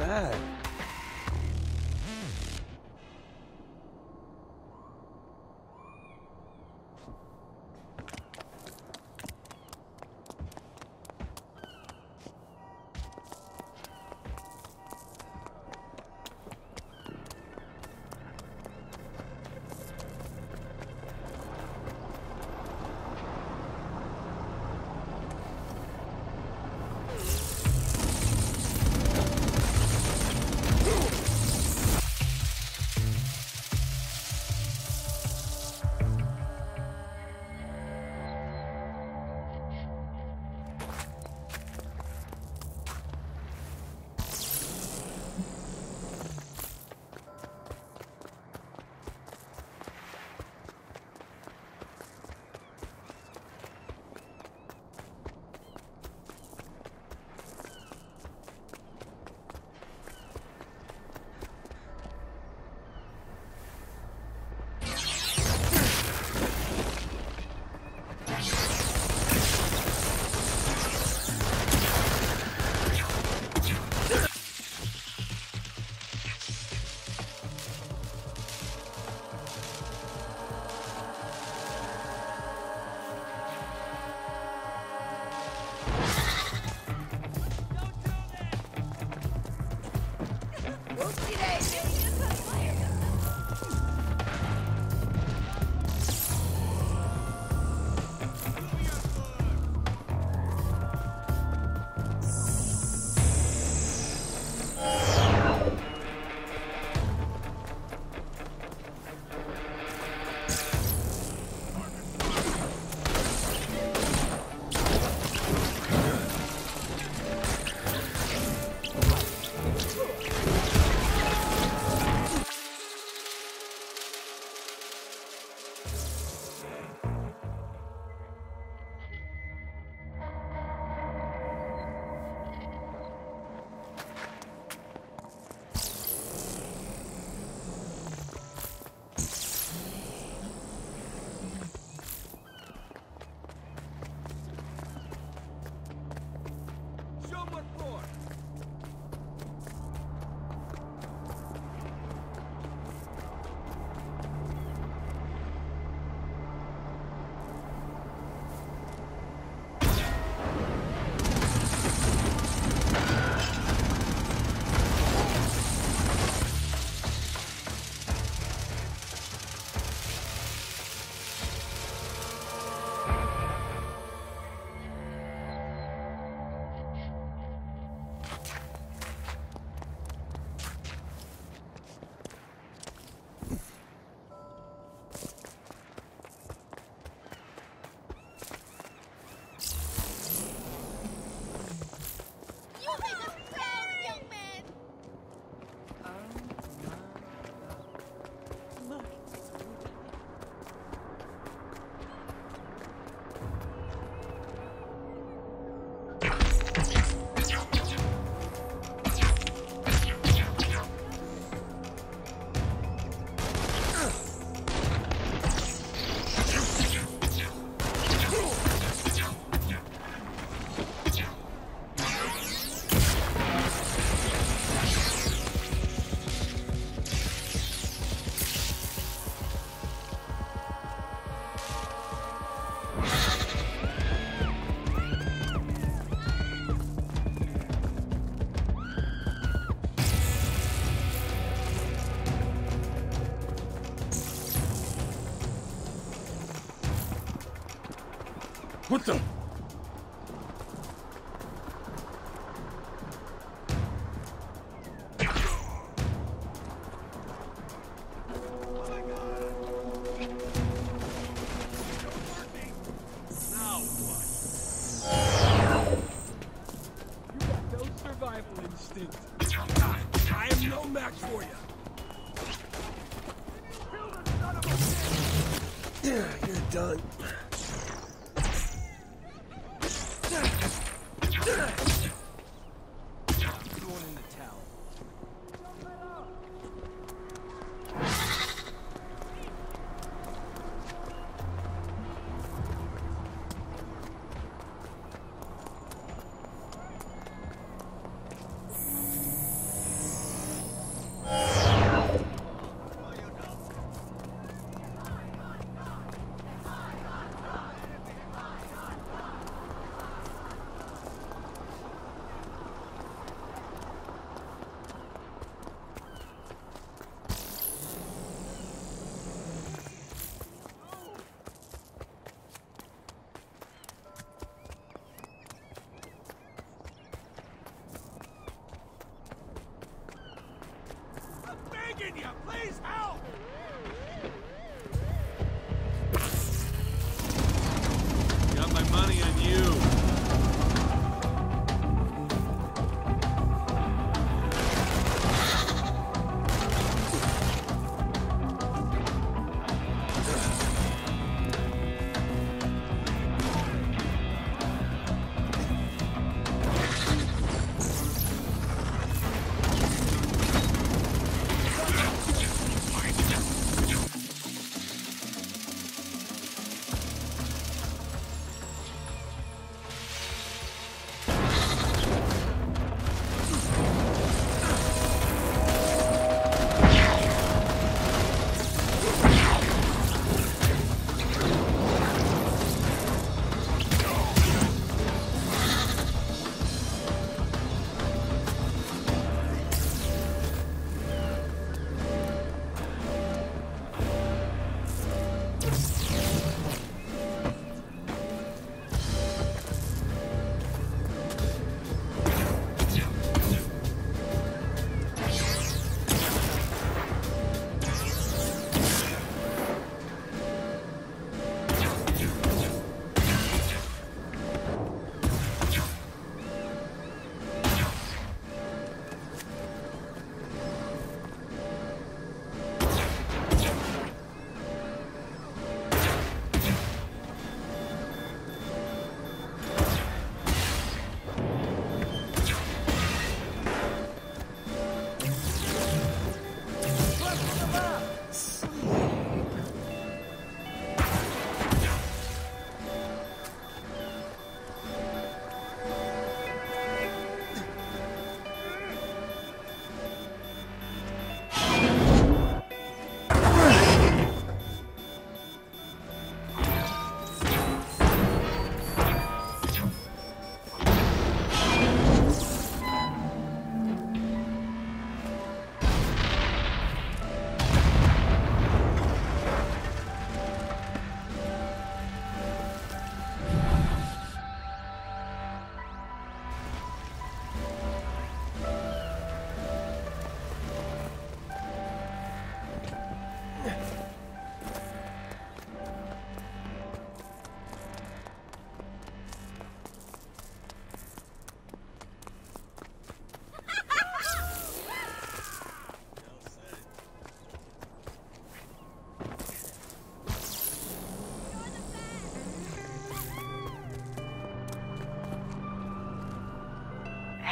bad. What the? I am no match for you. You're done.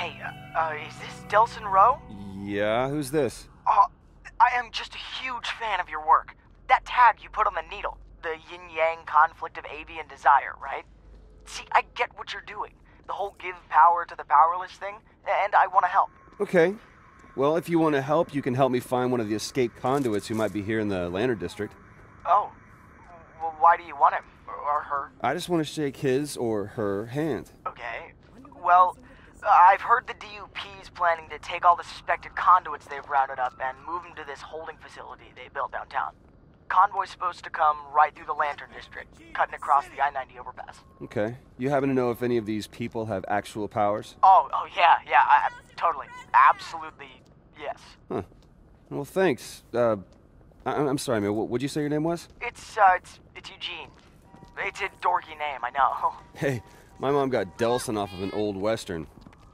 Hey, is this Delson Rowe? Yeah, who's this? I am just a huge fan of your work. That tag you put on the needle, the yin-yang conflict of avian desire, right? See, I get what you're doing. The whole give power to the powerless thing, and I want to help. Okay. Well, if you want to help, you can help me find one of the escaped conduits who might be here in the Lantern District. Oh, well, why do you want him? Or her? I just want to shake his or her hand. Okay. Well, I've heard the DUP's planning to take all the suspected conduits they've rounded up and move them to this holding facility they built downtown. Convoy's supposed to come right through the Lantern District, cutting across the I-90 overpass. Okay. You happen to know if any of these people have actual powers? Oh yeah, totally. Absolutely, yes. Huh. Well, thanks. I'm sorry, man. What'd you say your name was? It's Eugene. It's a dorky name, I know. Hey, my mom got Delson off of an old Western.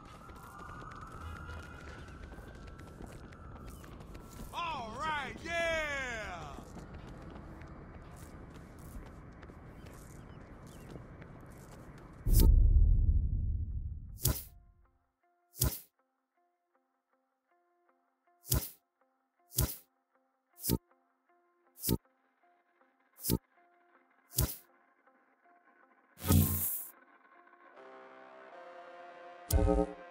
All right, yeah! You